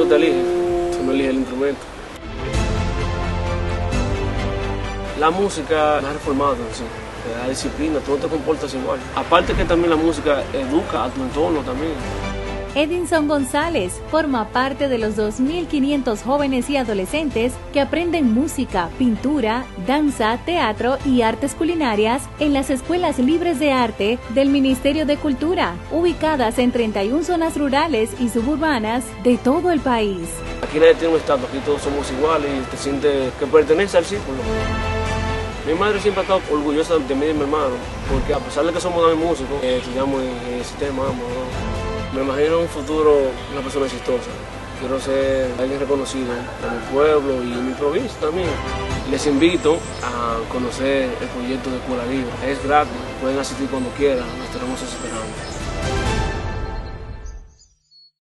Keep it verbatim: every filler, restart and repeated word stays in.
músico te elige, tú no eliges el instrumento. La música me ha reformado, sí, te da disciplina, tú no te comportas igual. Aparte que también la música educa a tu entorno también. Edinson González forma parte de los dos mil quinientos jóvenes y adolescentes que aprenden música, pintura, danza, teatro y artes culinarias en las escuelas libres de arte del Ministerio de Cultura, ubicadas en treinta y una zonas rurales y suburbanas de todo el país. Aquí nadie tiene un estatus, aquí todos somos iguales y te sientes que perteneces al círculo. Mi madre siempre ha estado orgullosa de mí y de mi hermano, porque a pesar de que somos también músicos, eh, estudiamos en el sistema, ambos, ¿no? Me imagino en un futuro una persona exitosa. Quiero ser alguien reconocido en mi pueblo y en mi provincia también. Les invito a conocer el proyecto de Escuela Libre. Es gratis, pueden asistir cuando quieran, nos estaremos esperando.